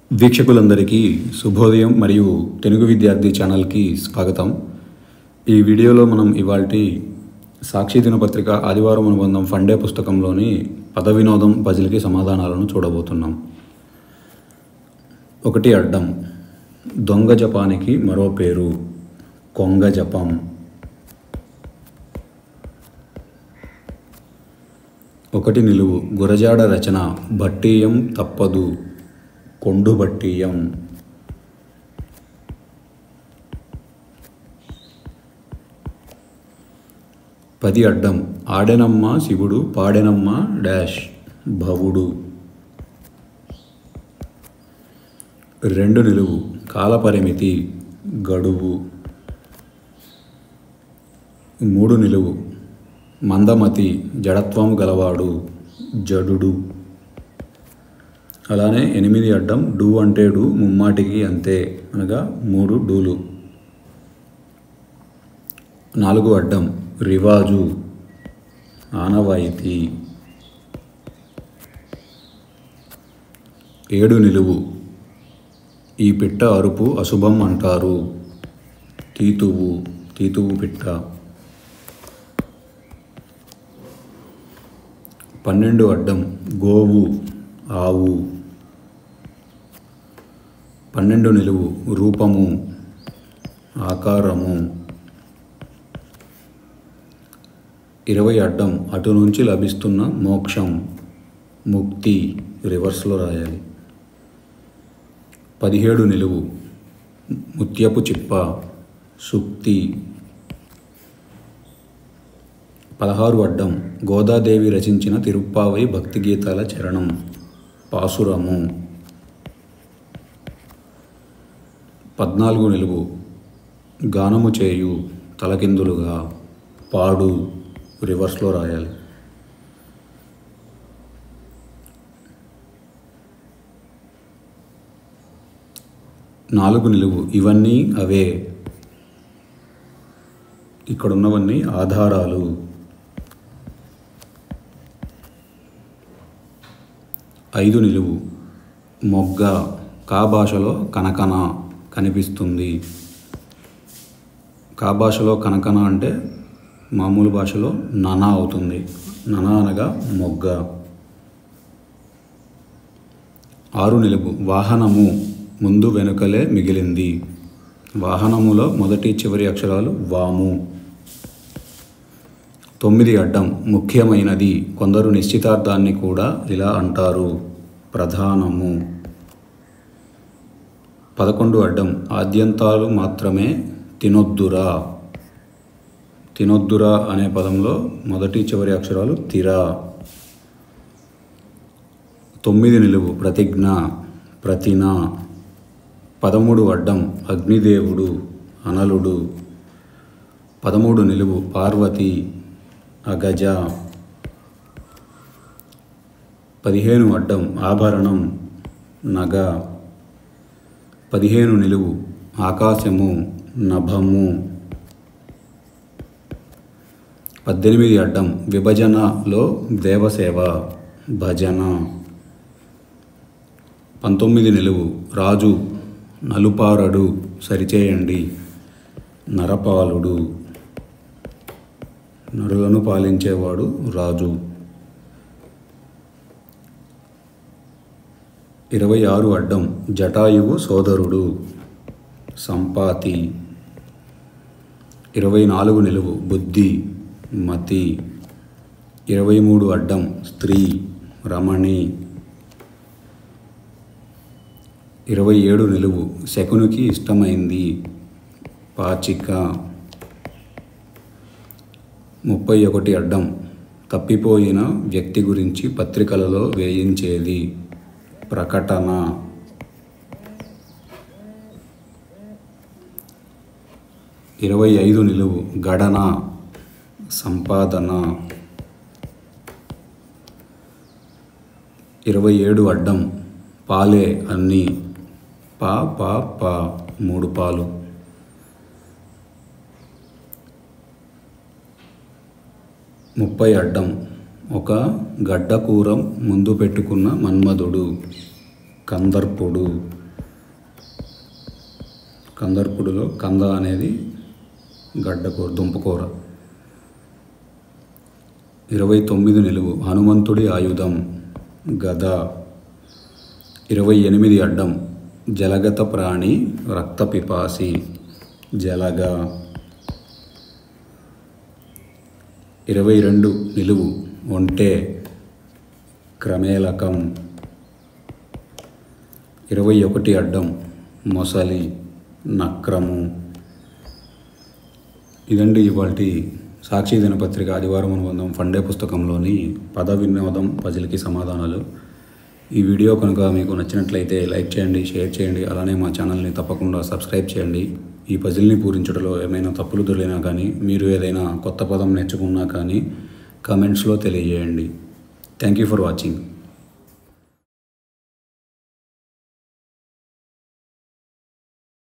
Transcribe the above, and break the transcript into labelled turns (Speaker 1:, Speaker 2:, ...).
Speaker 1: వీక్షకులందరికీ శుభోదయం మరియు తెలుగు విద్యార్థి ఛానల్కి స్వాగతం. ఈ వీడియోలో మనం ఇవాల్టి సాక్షి దినపత్రిక ఆదివారం అనుబంధం ఫండే పుస్తకంలోని పద వినోదం పజిల్కి సమాధానాలను చూడబోతున్నాం. ఒకటి అడ్డం. దొంగ జపానికి మరో పేరు కొంగ జపం. ఒకటి నిలువు. గురజాడ రచన భట్టీయం తప్పదు కొండు భట్టీయం. పది అడ్డం. ఆడెనమ్మ శివుడు పాడెనమ్మ డాష్ భవుడు. రెండు నిలువు. కాలపరిమితి గడువు. మూడు నిలువు. మందమతి జడత్వం గలవాడు జడుడు. అలానే ఎనిమిది అడ్డం. డూ అంటే డు ముమ్మాటికి అంతే అనగా మూడు డూలు. నాలుగు అడ్డం. రివాజు ఆనవాయితీ. ఏడు నిలువు. ఈ పిట్ట అరుపు అశుభం అంటారు తీతువు తీతువు పిట్ట. 12 అడ్డం. గోవు ఆవు. 12 నిలువు. రూపము ఆకారము. 20 అడ్డం. అటు నుంచి లభిస్తున్న మోక్షం ముక్తి రివర్స్లో రాయాలి. 17 నిలువు. ముత్యపు చిప్ప సుక్తి. 16 అడ్డం. గోదాదేవి రచించిన తిరుప్పావై భక్తి గీతాల చరణం పాసురము. 14 నిలువు. గానము చేయు తలకిందులుగా పాడు రివర్స్లో రాయాలి. 4 నిలువు. ఇవన్నీ అవే. ఇక్కడున్నవన్నీ ఆధారాలు. 5 నిలువు. మొగ్గ కా భాషలో కనకన కనిపిస్తుంది. కా భాషలో కనకన అంటే మామూలు భాషలో నన అవుతుంది. నన అనగా మొగ్గ. 6 నిలువు. వాహనము ముందు వెనుకలే మిగిలింది. వాహనములో మొదటి చివరి అక్షరాలు వాము. 9 అడ్డం. ముఖ్యమైనది కొందరు నిశ్చితార్థాన్ని కూడా ఇలా అంటారు ప్రధానము. 11 అడ్డం. ఆద్యంతాలు మాత్రమే తినొద్దురా. తినొద్దురా అనే పదంలో మొదటి చివరి అక్షరాలు తిరా. 9 నిలువు. ప్రతిజ్ఞ ప్రతిన. 13 అడ్డం. అగ్నిదేవుడు అనలుడు. 13 నిలువు. పార్వతి అగజ. 15 అడ్డం. ఆభరణం నగ. 15 నిలువు. ఆకాశము నభము. 18 అడ్డం. విభజనలో దేవసేవ భజన. 19 నిలువు. రాజు నలుపారడు సరిచేయండి నరపాలుడు. నరులను పాలించేవాడు రాజు. 26 అడ్డం. జటాయువు సోదరుడు సంపాతి. 24 నిలువు. బుద్ధి మతి. 23 అడ్డం. స్త్రీ రమణి. 27 నిలువు. శకునికి ఇష్టమైంది పాచిక. 31 అడ్డం. తప్పిపోయిన వ్యక్తి గురించి పత్రికలలో వేయించేది ప్రకటన. 25 నిలువు. గడన సంపాదన. 27 అడ్డం. పాలే అన్నీ పా పా పా 3 పాలు. 30 అడ్డం. ఒక గడ్డ కూరం ముందు పెట్టుకున్న మన్మధుడు కందర్పుడు. కందర్పుడులో కంద అనేది గడ్డకూర, దుంపకూర. 29 నిలువు హనుమంతుడి ఆయుధం గద. 28 అడ్డం జలగత ప్రాణి రక్త పిపాసి జలగ. 22 నిలువు ఒంటె క్రమేలకం. 21 అడ్డం మొసలి నక్రము. ఇదండి ఇవాల్టి సాక్షి దినపత్రిక ఆదివారం అనుబంధం ఫండే పుస్తకంలోని పద వినోదం పజిల్కి సమాధానాలు. ఈ వీడియో కనుక మీకు నచ్చినట్లయితే లైక్ చేయండి, షేర్ చేయండి. అలానే మా ఛానల్ని తప్పకుండా సబ్స్క్రైబ్ చేయండి. ఈ పజిల్ని పూరించడంలో ఏమైనా తప్పులు దొరికినా కానీ, మీరు ఏదైనా కొత్త పదం నేర్చుకున్నా కానీ కామెంట్స్లో తెలియజేయండి. Thank you for watching.